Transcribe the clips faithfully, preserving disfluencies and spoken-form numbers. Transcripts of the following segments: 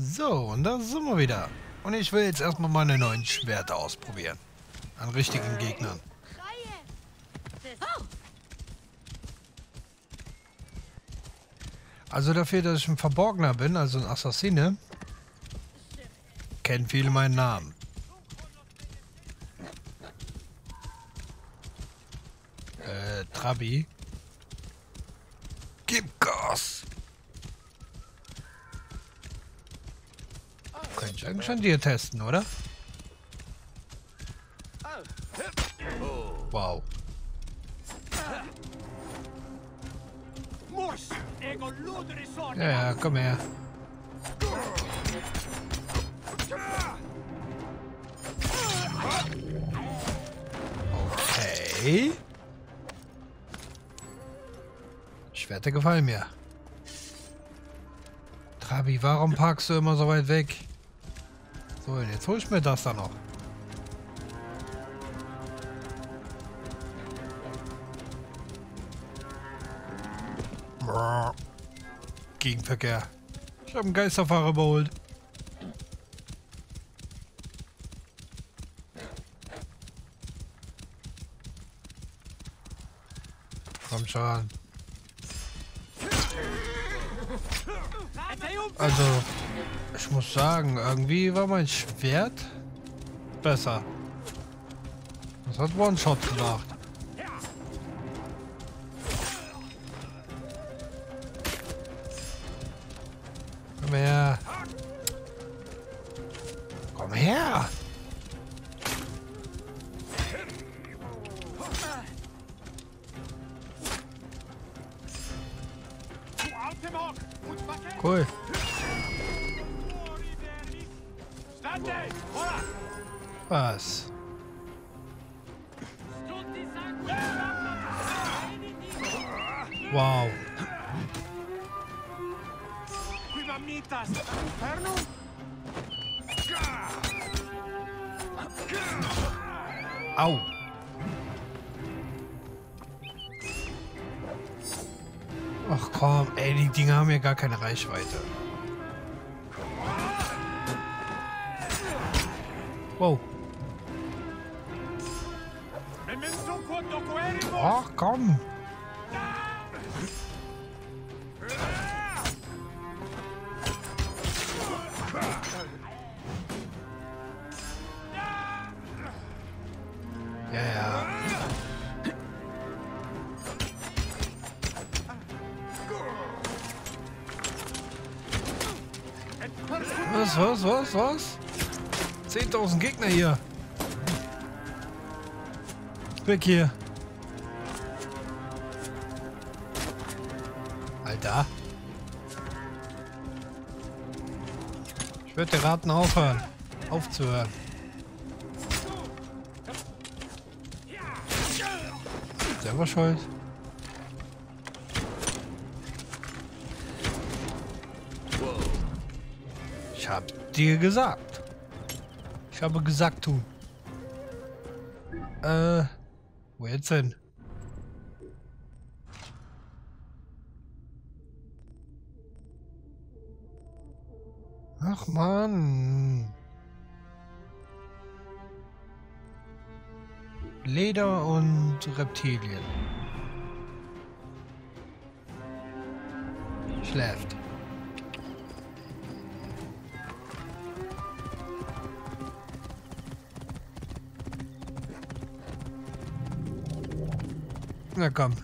So, und da sind wir wieder. Und ich will jetzt erstmal meine neuen Schwerter ausprobieren. An richtigen Gegnern. Also dafür, dass ich ein Verborgener bin, also ein Assassine, kennen viele meinen Namen. Äh, Trabi. Gib Gas! Könnte ich eigentlich schon dir testen, oder? Wow. Ja, ja, komm her. Okay. Schwerter gefallen mir. Trabi, warum parkst du immer so weit weg? So, und jetzt hol ich mir das da noch. Brrr. Gegenverkehr. Ich habe einen Geisterfahrer überholt. Komm schon. Also, ich muss sagen, irgendwie war mein Schwert besser. Das hat One-Shot gemacht. Komm her. Komm her. Cool. Was? Wow. Au. Ach komm, ey, die Dinger haben ja gar keine Reichweite. Wow. Ach komm. Ja, ja. Was, was, was, was? zehntausend Gegner hier. Weg hier. Alter. Ich würde dir raten, aufhören. Aufzuhören. Selber schuld. Ich hab dir gesagt. Ich habe gesagt, tun. Äh, wo jetzt denn? Ach Mann. Leder und Reptilien. Schläft. Na komm.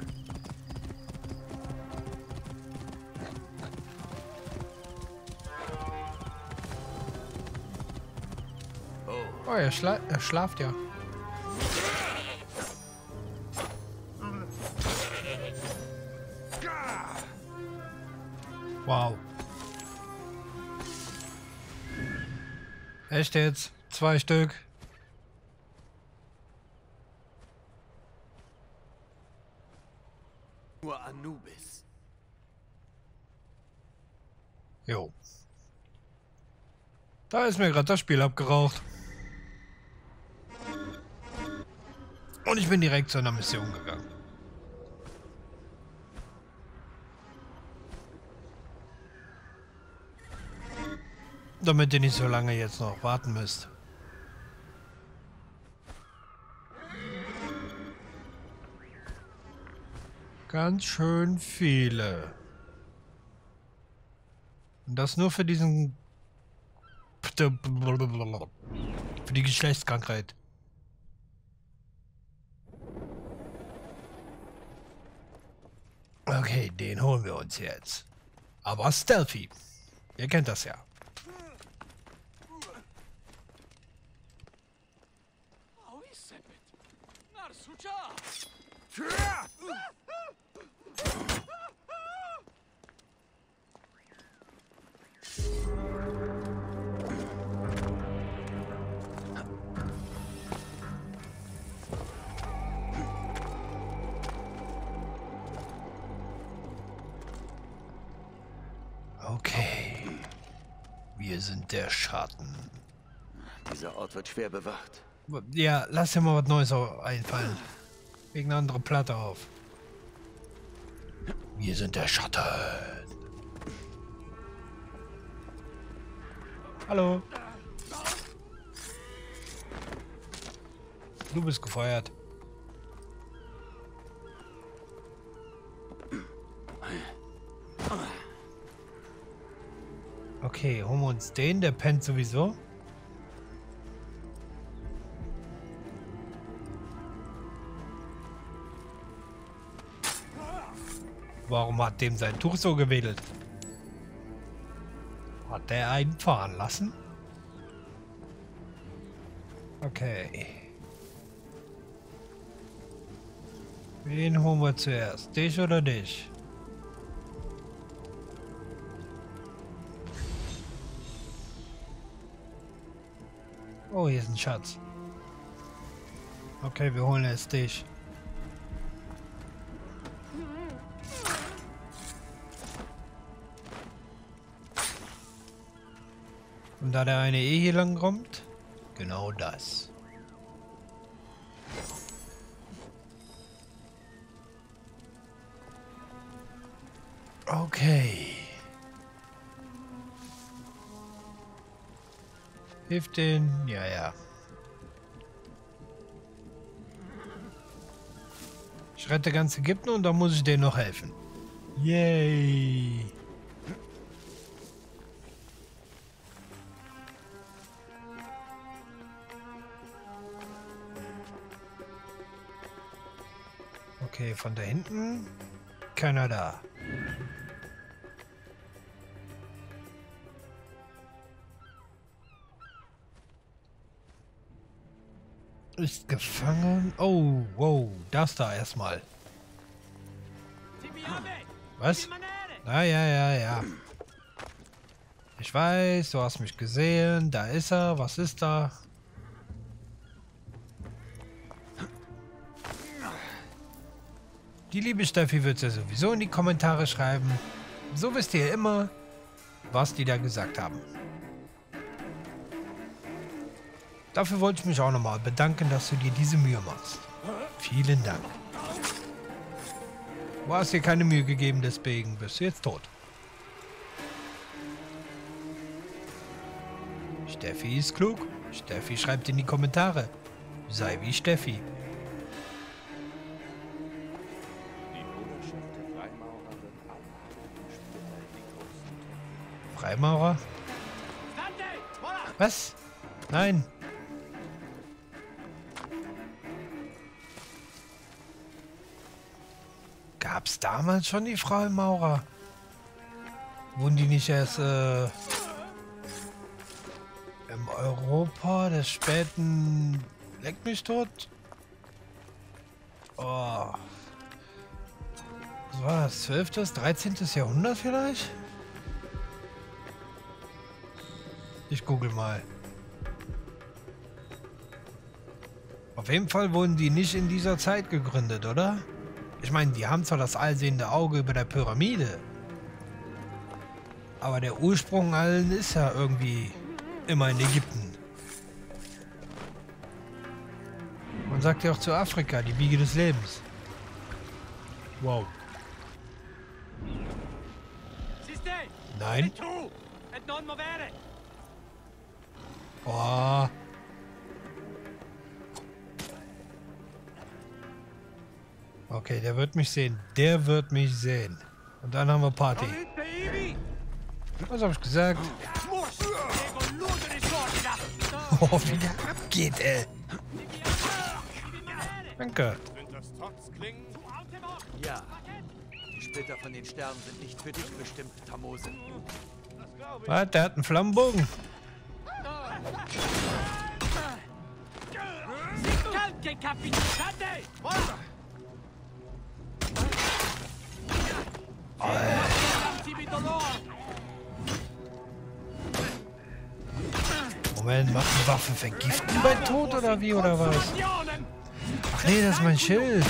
Oh, er, schla er schlaft ja. Wow. Echt jetzt? Zwei Stück. Nur Anubis. Jo. Da ist mir gerade das Spiel abgeraucht. Und ich bin direkt zu einer Mission gegangen. Damit ihr nicht so lange jetzt noch warten müsst. Ganz schön viele. Und das nur für diesen... Für die Geschlechtskrankheit. Okay, den holen wir uns jetzt. Aber stealthy. Ihr kennt das ja. Okay. Wir sind der Schatten. Dieser Ort wird schwer bewacht. Ja, lass dir mal was Neues einfallen. Wegen einer anderen Platte auf. Wir sind der Schatten. Hallo. Du bist gefeuert. Okay, holen wir uns den, der pennt sowieso. Warum hat dem sein Tuch so gewedelt? Hat der einen fahren lassen? Okay. Wen holen wir zuerst? Dich oder dich? Oh, hier ist ein Schatz. Okay, wir holen jetzt dich. Und da der eine eh hier lang kommt, genau das. Okay. Hilft den? Ja, ja. Ich rette ganz Ägypten und dann muss ich denen noch helfen. Yay. Okay, von da hinten keiner da. Ist gefangen. Oh, wow, das da erstmal. Was? Ah, ja, ja, ja. Ich weiß, du hast mich gesehen. Da ist er. Was ist da? Die liebe Steffi wird es ja sowieso in die Kommentare schreiben. So wisst ihr immer, was die da gesagt haben. Dafür wollte ich mich auch nochmal bedanken, dass du dir diese Mühe machst. Vielen Dank. Du hast dir keine Mühe gegeben, deswegen bist du jetzt tot. Steffi ist klug. Steffi schreibt in die Kommentare. Sei wie Steffi. Freimaurer? Was? Nein. Gab's damals schon die Freimaurer? Wurden die nicht erst äh, im Europa des späten Leck mich tot? Oh. Was war das? zwölftes, dreizehntes Jahrhundert vielleicht? Ich google mal. Auf jeden Fall wurden die nicht in dieser Zeit gegründet, oder? Ich meine, die haben zwar das allsehende Auge über der Pyramide, aber der Ursprung allen ist ja irgendwie immer in Ägypten. Man sagt ja auch zu Afrika, die Wiege des Lebens. Wow. Nein. Oh. Okay, der wird mich sehen. Der wird mich sehen. Und dann haben wir Party. Was habe ich gesagt? Oh, wie der abgeht, ey. Danke. Ja. Die Splitter von den Sternen sind nicht für dich bestimmt, Tamose. Was? Der hat einen Flammenbogen. Moment, macht die Waffe vergiften bei Tod oder wie oder was? Ach nee, das ist mein Schild.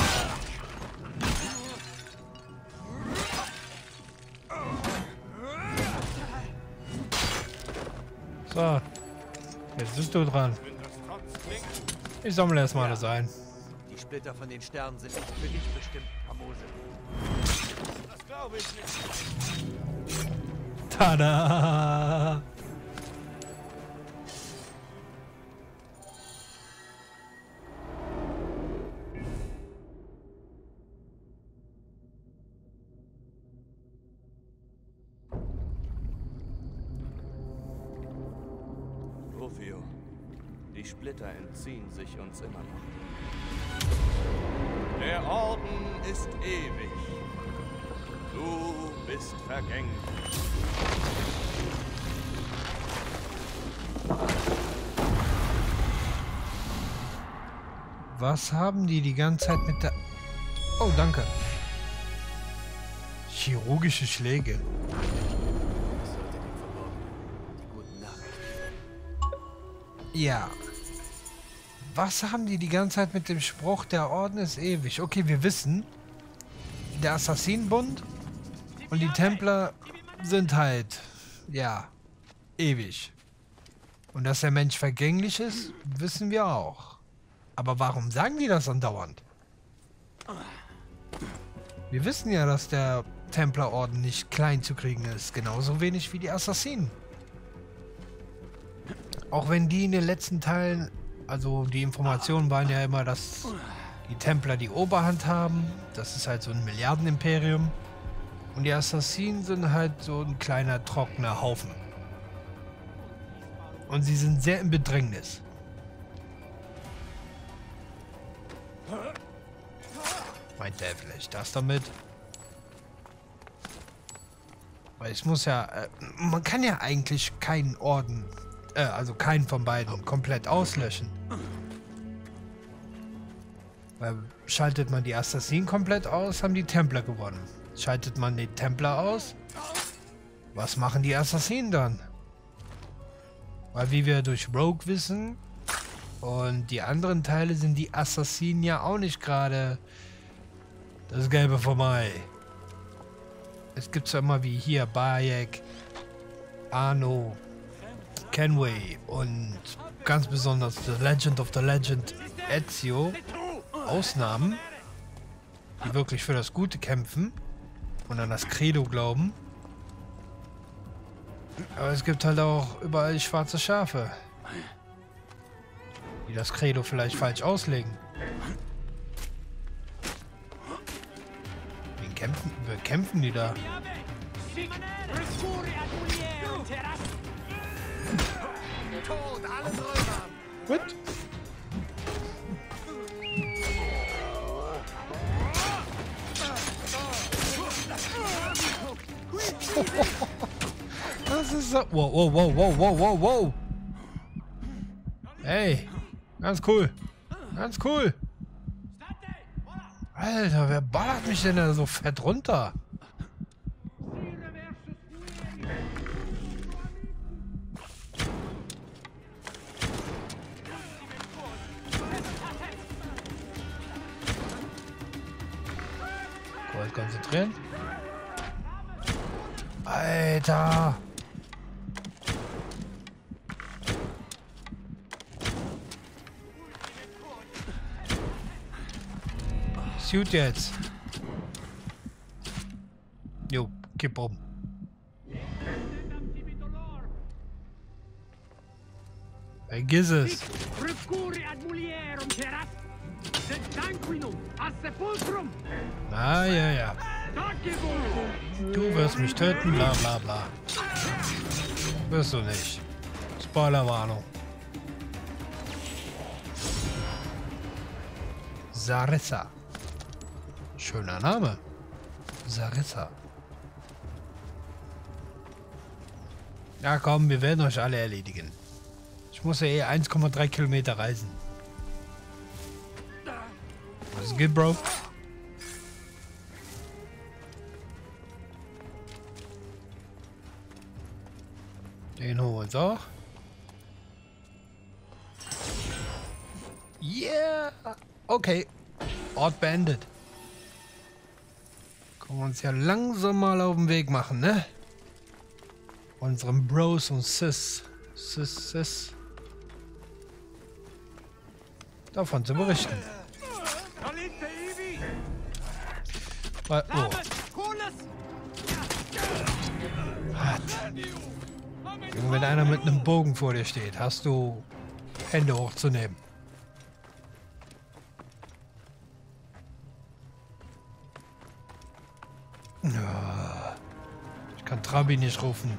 So, jetzt bist du dran. Ich sammle erstmal alles ein. Die Splitter von den Sternen sind nicht für dich bestimmt, Tamose. Das glaube ich nicht. Tada! Rufio, die Splitter entziehen sich uns immer noch. Der Orden ist ewig. Du bist vergänglich. Was haben die die ganze Zeit mit der... Oh, danke. Chirurgische Schläge. Das sollte dem Verborgenen die guten Nachrichten. Ja. Was haben die die ganze Zeit mit dem Spruch, der Orden ist ewig? Okay, wir wissen, der Assassinenbund und die Templer sind halt, ja, ewig. Und dass der Mensch vergänglich ist, wissen wir auch. Aber warum sagen die das andauernd? Wir wissen ja, dass der Templerorden nicht klein zu kriegen ist. Genauso wenig wie die Assassinen. Auch wenn die in den letzten Teilen, also die Informationen waren ja immer, dass die Templer die Oberhand haben. Das ist halt so ein Milliardenimperium. Und die Assassinen sind halt so ein kleiner, trockener Haufen. Und sie sind sehr im Bedrängnis. Meint der vielleicht das damit? Weil es muss ja... Äh, man kann ja eigentlich keinen Orden... Äh, also keinen von beiden komplett auslöschen. Weil schaltet man die Assassinen komplett aus, haben die Templer gewonnen. Schaltet man die Templer aus, was machen die Assassinen dann? Weil wie wir durch Rogue wissen und die anderen Teile sind die Assassinen ja auch nicht gerade das Gelbe vom Ei. Es gibt ja immer wie hier Bayek, Arno, Kenway und ganz besonders The Legend of the Legend Ezio. Ausnahmen, die wirklich für das Gute kämpfen und an das Credo glauben. Aber es gibt halt auch überall schwarze Schafe, die das Credo vielleicht falsch auslegen. Wen kämpfen, wer kämpfen die da? What? Das ist so... Wow, wow, wow, wow, wow, wow, wow. Hey, ganz cool. Ganz cool. Alter, wer ballert mich denn da so fett runter? Kurz konzentrieren. Alter! Shoot jetzt! Jo, kipp um. Vergiss es. Ah, ja, ja. Du wirst mich töten, bla bla bla. Wirst du nicht. Spoilerwarnung. Sarissa. Schöner Name. Sarissa. Ja komm, wir werden euch alle erledigen. Ich muss ja eh eins Komma drei Kilometer reisen. Was geht, Bro? Den holen wir uns auch. Yeah! Okay. Ort beendet. Können wir uns ja langsam mal auf den Weg machen, ne? Unseren Bros und Sis. Sis, Sis. Davon zu berichten. Oh. Junge, wenn einer mit einem Bogen vor dir steht, hast du Hände hochzunehmen. Ja. Ich kann Trabi nicht rufen.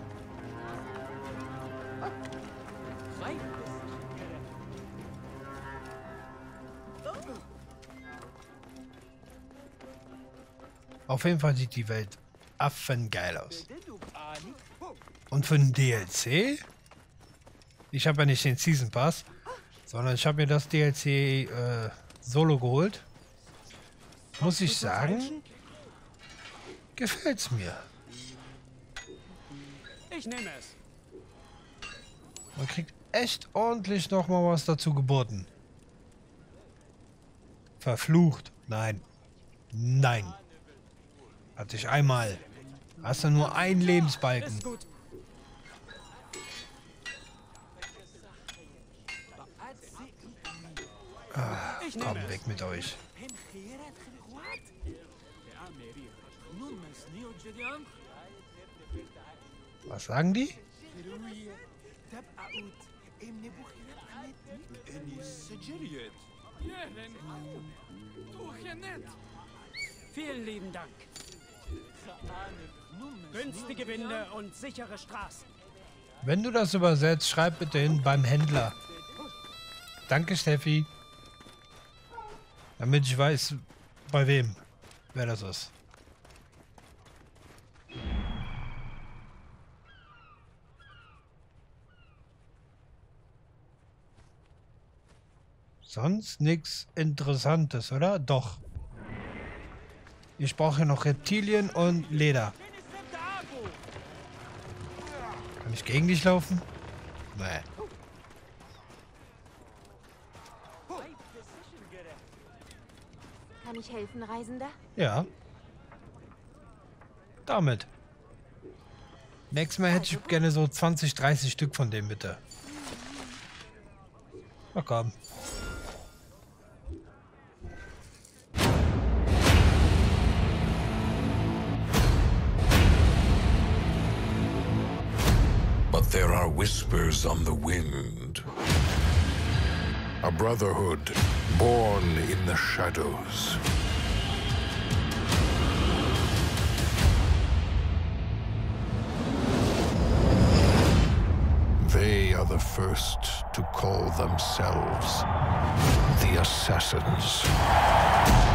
Auf jeden Fall sieht die Welt affengeil aus. Und für den D L C? Ich habe ja nicht den Season Pass, sondern ich habe mir das D L C äh, solo geholt. Muss ich sagen, gefällt's mir. Ich nehme es. Man kriegt echt ordentlich nochmal was dazu geboten. Verflucht. Nein. Nein. Hatte ich einmal. Hast du nur einen Lebensbalken. Ist gut. Ah, komm, weg mit euch. Was sagen die? Vielen lieben Dank. Günstige Winde und sichere Straßen. Wenn du das übersetzt, schreib bitte hin beim Händler. Danke, Steffi. Damit ich weiß, bei wem, wer das ist. Sonst nichts Interessantes, oder? Doch. Ich brauche noch Reptilien und Leder. Kann ich gegen dich laufen? Nee. Kann ich helfen, Reisender? Ja. Damit. Nächstes Mal hätte ich gerne so zwanzig, dreißig Stück von dem, bitte. Na komm. But there are whispers on the wind. A brotherhood born in the shadows. They are the first to call themselves the Assassins.